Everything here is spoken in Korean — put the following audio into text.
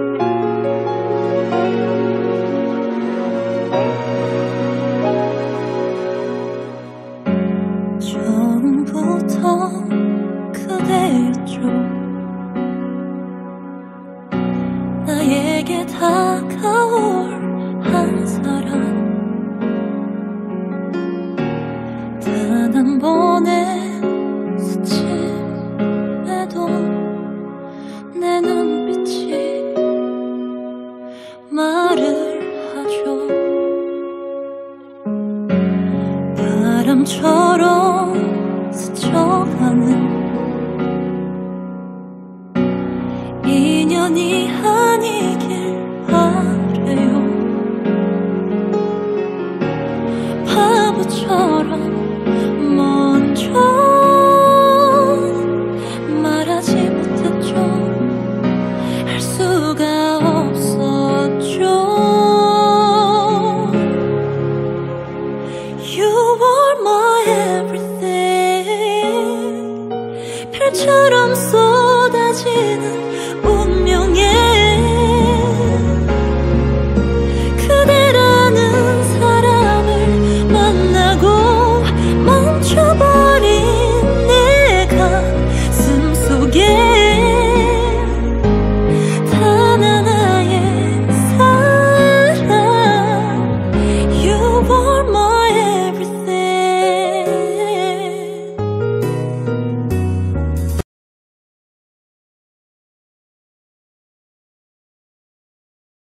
처음부터 그대였죠. 나에게 다가올 한 사람, 단 한 번의 스침에도 내 눈빛이 말을 하죠. 바람처럼 스쳐가는 인연이 아니길 바래요. 바보처럼 먼저